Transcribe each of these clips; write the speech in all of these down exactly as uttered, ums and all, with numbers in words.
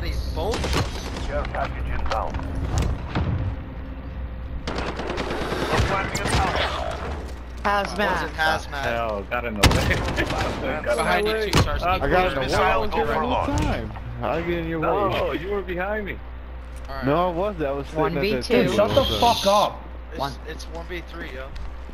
bodies, both of us. Care package inbound. We're planting a tower. Hazmat. Hazmat. Hell, got in the way. got Behind you, two stars. I got in the way. Missile I was here the whole overlord. time. I get in your No, way. you were behind me. Right. No, I wasn't. I was sitting one at v that two. table. Shut the fuck up. It's, One. it's one v three, yo.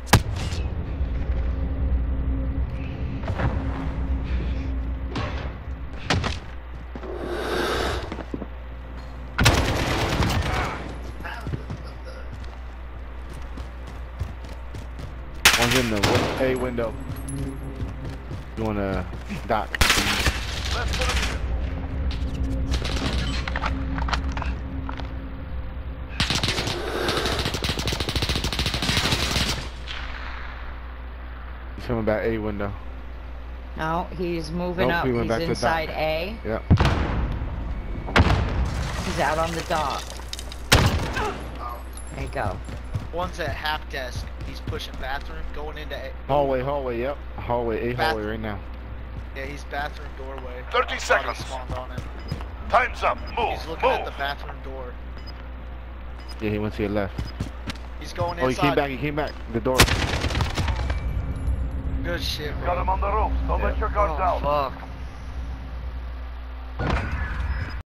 One's in the win- A window. You wanna dock? Let's put it in. He's coming back A window. No, he's moving Nope, up. he went He's back to inside dock. A. Yep. He's out on the dock. There you go. One's at half desk. He's pushing bathroom, going into A. Hallway, hallway, yep. Hallway, A Bath- hallway right now. Yeah, he's bathroom doorway. thirty Body seconds. spawned on him. Time's up. Move. He's looking at Move. the bathroom door. Yeah, he went to your left. He's going Oh, he inside. came back, he came back. The door. Good shit, bro. Got him on the roof. Don't let your guard Oh, down. fuck.